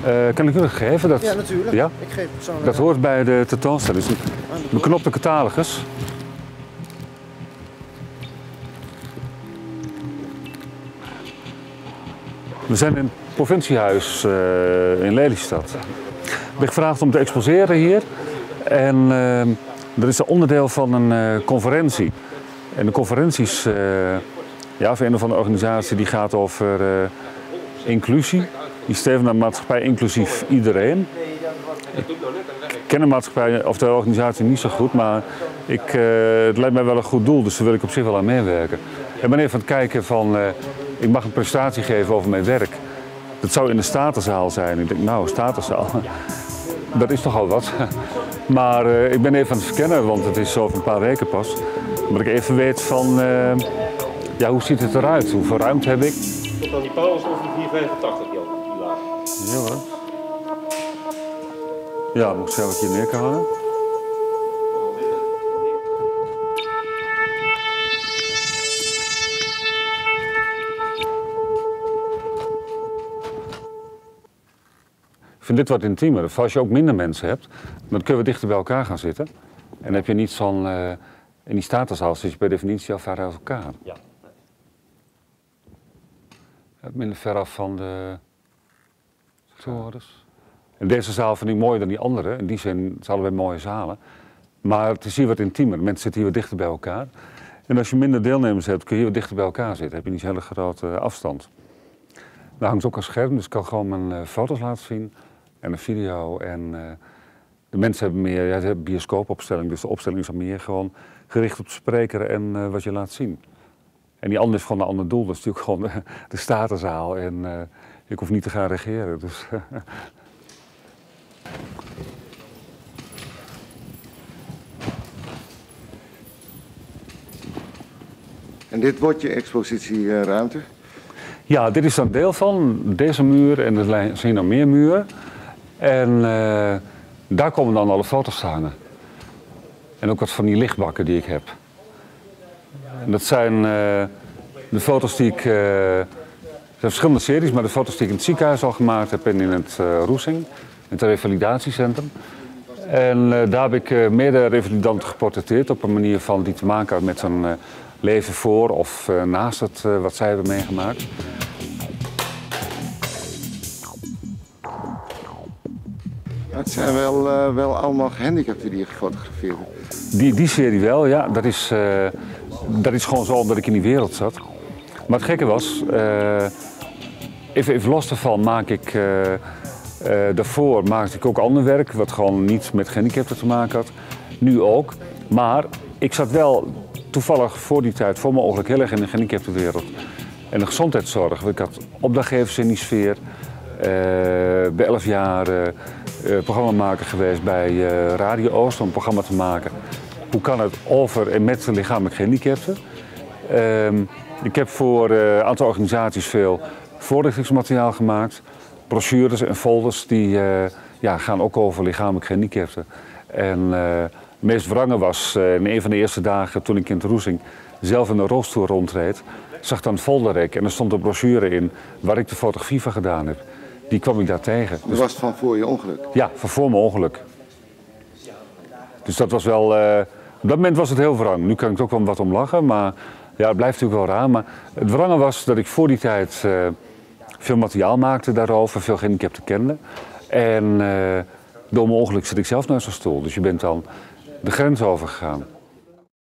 Kan ik u dat geven? Dat, Ja, natuurlijk. Ja? Ik geef persoonlijk. Dat hoort bij de tentoonstelling. Het is een beknopte catalogus. We zijn in het provinciehuis in Lelystad. Ik ben gevraagd om te exposeren hier. En dat is een onderdeel van een conferentie. En de conferentie is van een of andere organisatie die gaat over inclusie. Die streven naar maatschappij inclusief iedereen. Ik ken de maatschappij of de organisatie niet zo goed, maar het lijkt mij wel een goed doel, dus daar wil ik op zich wel aan meewerken. Ik ben even aan het kijken van, ik mag een presentatie geven over mijn werk. Dat zou in de Statenzaal zijn. Ik denk, nou, Statenzaal, dat is toch al wat. Maar ik ben even aan het verkennen, want het is over een paar weken pas. Omdat ik even weet van, hoe ziet het eruit? Hoeveel ruimte heb ik? Tot aan die paal is ongeveer 485, Jan, die laag. Ja hoor. Ja, moet ik zelf een keer neer kan hangen. Ik vind dit wat intiemer. Of als je ook minder mensen hebt, dan kunnen we dichter bij elkaar gaan zitten. En dan heb je niet zo'n, in die statenzaal zit je per definitie al ver uit elkaar. Ja. Minder ver af van de torens. En deze zaal vind ik mooier dan die andere. In die zin zijn allebei mooie zalen. Maar het is hier wat intiemer. Mensen zitten hier wat dichter bij elkaar. En als je minder deelnemers hebt, kun je hier wat dichter bij elkaar zitten. Heb je niet zo'n hele grote afstand. Daar hangt ook een scherm, dus ik kan gewoon mijn foto's laten zien. En een video. En de mensen hebben meer, ze hebben bioscoopopstelling. Dus de opstelling is al meer gewoon gericht op het spreker en wat je laat zien. En die andere is gewoon een ander doel. Dat is natuurlijk gewoon de statenzaal. En ik hoef niet te gaan regeren. Dus, En dit wordt je expositieruimte? Ja, dit is een deel van deze muur en er zijn nog meer muren. En daar komen dan alle foto's te hangen. En ook wat van die lichtbakken die ik heb. En dat zijn de foto's die ik... er zijn verschillende series, maar de foto's die ik in het ziekenhuis al gemaakt heb en in het Roesing, in het revalidatiecentrum. En daar heb ik meerdere revalidanten geportretteerd op een manier van die te maken had met zo'n leven voor of naast het wat zij hebben meegemaakt. Het zijn wel allemaal gehandicapten die je gefotografeerd hebt. Die serie wel, ja. Dat is gewoon zo omdat ik in die wereld zat. Maar het gekke was, even los daarvan maak ik... daarvoor maakte ik ook ander werk, wat gewoon niet met gehandicapten te maken had. Nu ook. Maar ik zat wel toevallig voor die tijd, voor mijn ongeluk, heel erg in de gehandicaptenwereld. En de gezondheidszorg. Ik had opdrachtgevers in die sfeer. Bij 11 jaar programmamaker geweest bij Radio Oost om een programma te maken. Hoe kan het over en met lichamelijk gehandicapten? Ik heb voor een aantal organisaties veel voorlichtingsmateriaal gemaakt. Brochures en folders die gaan ook over lichamelijk gehandicapten. En het meest wrange was in een van de eerste dagen toen ik in het Roesing zelf in een rolstoel rondreed. Zag dan een folderrek en er stond een brochure in waar ik de fotografie van gedaan heb. Die kwam ik daar tegen. Dat was van voor je ongeluk? Ja, van voor mijn ongeluk. Dus dat was wel... op dat moment was het heel wrang. Nu kan ik er ook wel wat om lachen, maar ja, het blijft natuurlijk wel raar. Maar het wrange was dat ik voor die tijd veel materiaal maakte daarover, veel gehandicapten kende. En door mijn ongeluk zit ik zelf naar zo'n stoel. Dus je bent dan de grens overgegaan.